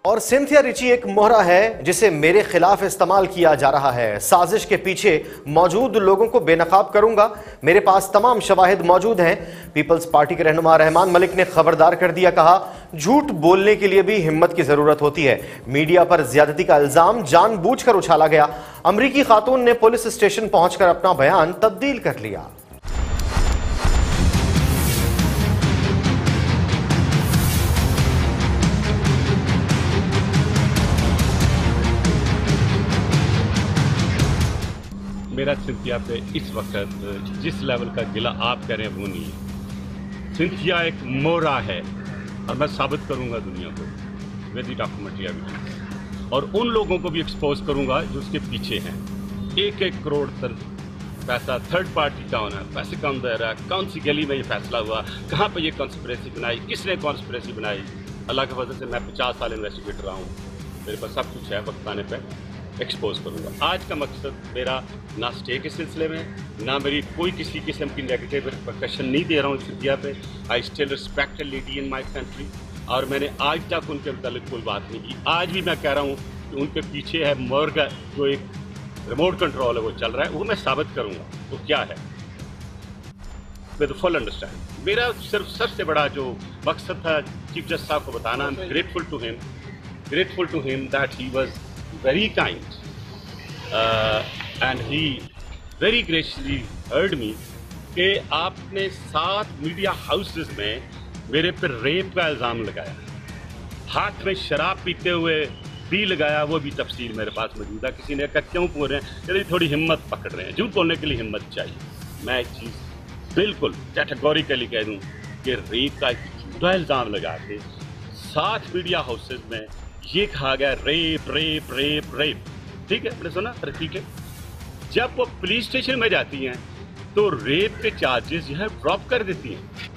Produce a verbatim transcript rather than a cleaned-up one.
और Cynthia Richie एक मोहरा है जिसे मेरे खिलाफ इस्तेमाल किया जा रहा है। साजिश के पीछे मौजूद लोगों को बेनकाब करूंगा। मेरे पास तमाम शवाहिद मौजूद हैं। पीपल्स पार्टी के रहनुमा रहमान मलिक ने खबरदार कर दिया, कहा झूठ बोलने के लिए भी हिम्मत की जरूरत होती है। मीडिया पर ज्यादती का इल्जाम जानबूझकर उछाला गया। अमरीकी खातून ने पुलिस स्टेशन पहुंचकर अपना बयान तब्दील कर लिया। मेरा सिंथिया पे इस वक्त जिस लेवल का गिला आप कह रहे हैं वो नहीं है। सिंथिया एक मोरा है और मैं साबित करूंगा दुनिया को विद द डॉक्यूमेंट्री एविडेंस, और उन लोगों को भी एक्सपोज करूंगा जो उसके पीछे हैं। एक एक करोड़ तक पैसा थर्ड पार्टी का होना, पैसे कौन दे रहा है, कौन सी गली में ये फैसला हुआ, कहाँ पे ये कॉन्स्पिरेसी बनाई, किसने कॉन्स्पिरेसी बनाई। अल्लाह के फजल से मैं पचास साल इन्वेस्टिगेट रहा हूँ, मेरे पास सब कुछ है। वक्त आने पर एक्सपोज करूंगा। आज का मकसद मेरा ना स्टे के सिलसिले में, ना मेरी कोई किसी किस्म की नेगेटिव रिपरकशन नहीं दे रहा हूँ सिंथिया पे। I still respect a lady in my country, और मैंने आज तक उनके मुतालिक कोई बात नहीं की। आज भी मैं कह रहा हूँ कि उनके पीछे है मोर्गा, जो एक रिमोट कंट्रोल है वो चल रहा है, वो मैं साबित करूँगा वो क्या है विद फुल अंडरस्टैंड। मेरा सिर्फ सबसे बड़ा जो मकसद था चीफ जस्टिस साहब को बताना, I am grateful to him grateful to him that he was very kind uh, and he very graciously heard me कि आपने सात मीडिया हाउसेस में मेरे पर रेप का इल्ज़ाम लगाया, हाथ में शराब पीते हुए भी लगाया, वो भी तफसील मेरे पास मौजूद है। किसी ने कहा क्यों बोल रहे हैं, यदि थोड़ी हिम्मत पकड़ रहे हैं, झूठ बोलने के लिए हिम्मत चाहिए। मैं एक चीज़ बिल्कुल कैटेगोरिकली कह दूँ कि रेप का एक झूठा इल्ज़ाम लगा के सात मीडिया हाउसेस में ये कहा गया रेप रेप रेप रेप, ठीक है, आपने सुना, ठीक है। जब वो पुलिस स्टेशन में जाती हैं तो रेप के चार्जेस जो है ड्रॉप कर देती हैं।